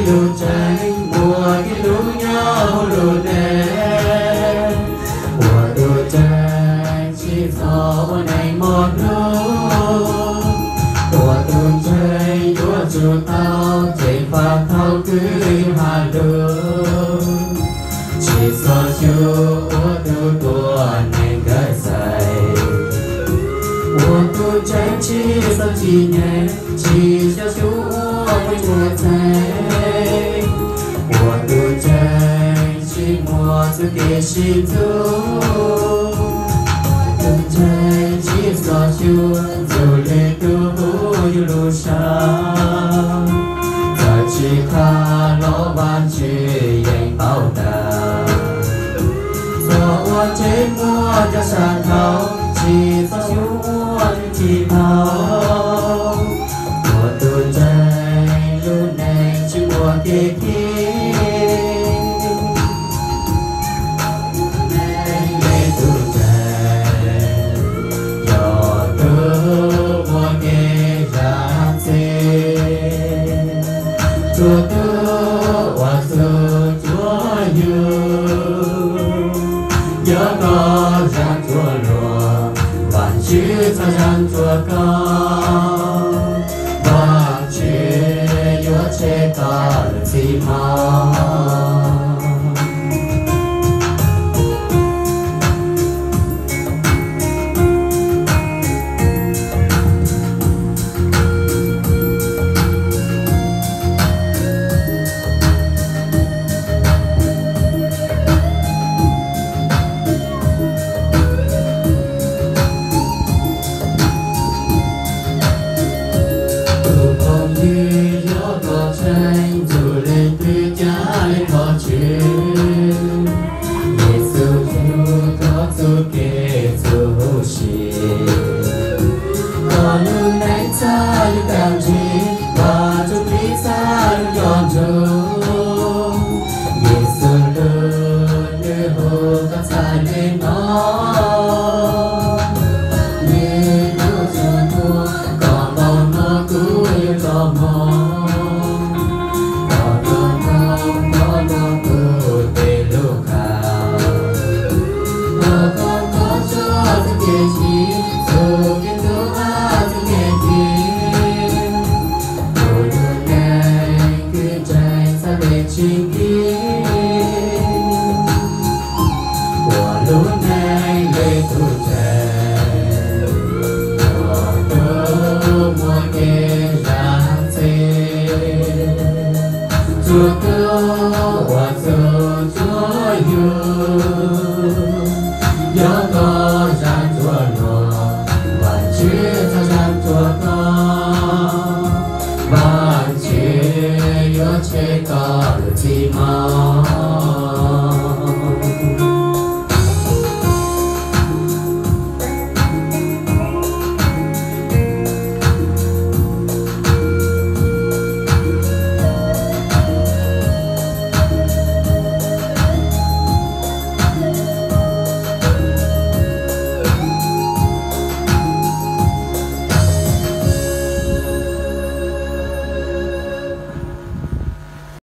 lù trái mùa cái lù nhỏ lù đen mùa lù trái chỉ gió này một lúc mùa lù trái chúa chúa tao chạy vào thao cứ hà lù chỉ gió chúa tu tua này gái dài mùa tu trái chỉ sao chỉ nhẹ chỉ cho chúa với chúa trái mùa tu trái chỉ mùa tu kia chỉ tu tu trái chỉ sao chúa dù lệ tu yêu lu sa giờ chỉ khá lo ban chỉ dành bao đà giờ chế mua cho sàn thảo chỉ sao chúa chỉ thảo